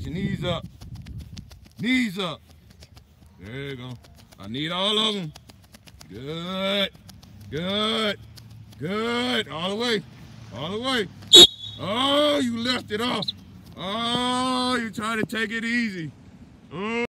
Get your knees up. Knees up. There you go. I need all of them. Good. Good. Good. All the way. All the way. Oh, you left it off. Oh, you trying to take it easy.